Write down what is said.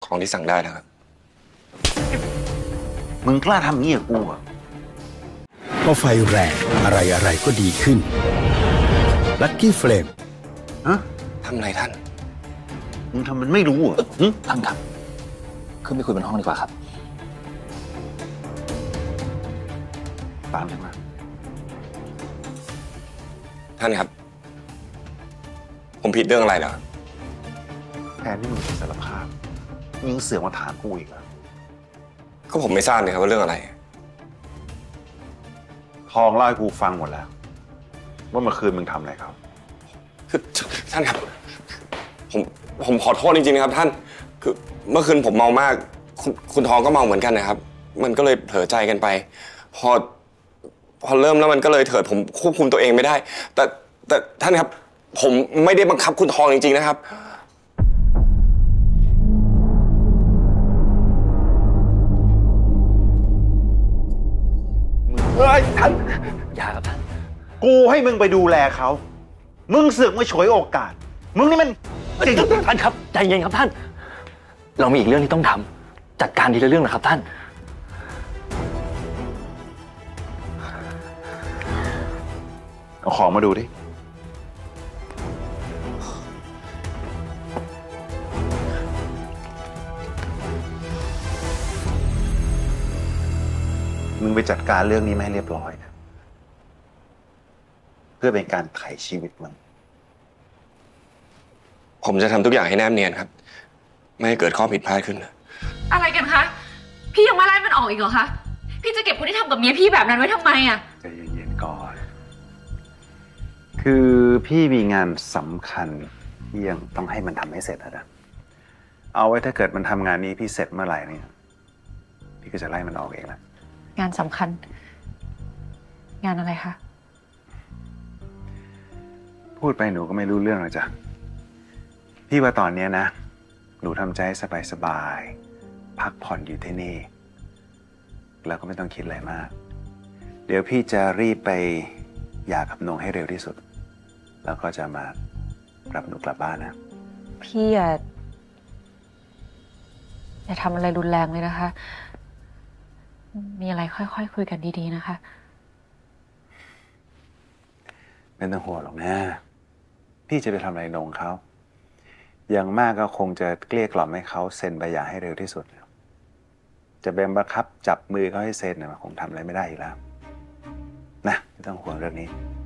ของที่สั่งได้แล้วครับมึงกล้าทำงี้กับกูเหรอพอไฟแรงอะไรก็ดีขึ้นลัคกี้เฟลมฮะทำอะไรท่านมึงทำมันไม่รู้เหรอท่านครับขึ้นไปคุยบนห้องดีกว่าครับตามฉันมาท่านครับผมผิดเรื่องอะไรเหรอแทนที่มึงจะสารภาพยิงเสือกมาถามกูอีกแล้วก็ผมไม่ทราบเลยครับว่าเรื่องอะไรทองเล่าให้กูฟังหมดแล้วว่าเมื่อคืนมึงทำอะไรเขาคือท่านครับผมขอโทษจริงๆนะครับท่านคือเมื่อคืนผมเมามากคุณทองก็เมาเหมือนกันนะครับมันก็เลยเผลอใจกันไปพอเริ่มแล้วมันก็เลยเถิดผมควบคุมตัวเองไม่ได้แต่ท่านครับผมไม่ได้บังคับคุณทองจริงๆนะครับท่านอย่าครับท่านกูให้มึงไปดูแลเขามึงเสือกมาฉวยโอกาสมึงนี่มันจริงท่านครับใจเย็นครับท่านเรามีอีกเรื่องที่ต้องทำจัดการทีละเรื่องนะครับท่านเอาของมาดูดิมึงไปจัดการเรื่องนี้ไม่ให้เรียบร้อยนะเพื่อเป็นการไถ่ชีวิตมึงผมจะทำทุกอย่างให้แนบเนียนครับไม่ให้เกิดข้อผิดพลาดขึ้นอะไรกันคะพี่ยังมาไล่มันออกอีกเหรอคะพี่จะเก็บคนที่ทำกับเมียพี่แบบนั้นไว้ทำไมอะใจเย็นๆก่อนคือพี่มีงานสำคัญที่ยังต้องให้มันทำให้เสร็จนะเอาไว้ถ้าเกิดมันทำงานนี้พี่เสร็จเมื่อไหร่เนี่ยพี่ก็จะไล่มันออกเองแหละงานสำคัญงานอะไรคะพูดไปหนูก็ไม่รู้เรื่องหรอกจ้ะพี่ว่าตอนนี้นะหนูทำใจสบายๆพักผ่อนอยู่ที่นี่แล้วก็ไม่ต้องคิดอะไรมากเดี๋ยวพี่จะรีบไปหย่ากับนงให้เร็วที่สุดแล้วก็จะมารับหนูกลับบ้านนะพี่อย่าทำอะไรรุนแรงเลยนะคะมีอะไรค่อยๆคุยกันดีๆนะคะไม่ต้องห่วงหรอกนะพี่จะไปทำอะไรนงเขาอย่างมากก็คงจะเกลี้ยกล่อมให้เขาเซ็นใบหย่าให้เร็วที่สุดจะบังคับจับมือเขาให้เซ็นเนี่ยคงทำอะไรไม่ได้อีกแล้วนะไม่ต้องห่วงเรื่องนี้